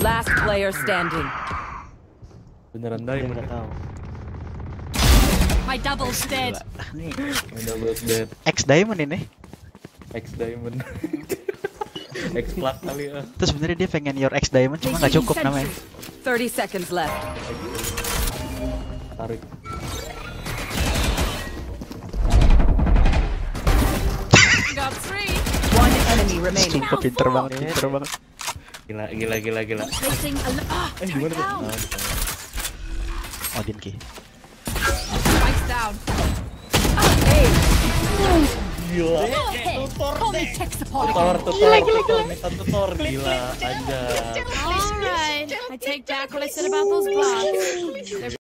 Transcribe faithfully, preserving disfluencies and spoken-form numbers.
Last player standing. Beneran Diamond. Udah tahu. My double's dead. Nih, Double dead. X Diamond ini. X Diamond. X plat kali ya. Terus sebenarnya dia pengen your X Diamond cuma nggak cukup namanya. thirty seconds left. Tarik. Got three. One enemy remaining. Sumpah pinter banget, pinter banget. Gila, gila, gila, gila. Placing a lo- ah, Eh, gimana tuh? down. Nah, Odin Ki. Spikes down. gila. Only tech support. Tutor, tutor, tutor, minta tutor. Gila, anjay. Alright. I take back what I said about those blocks. They're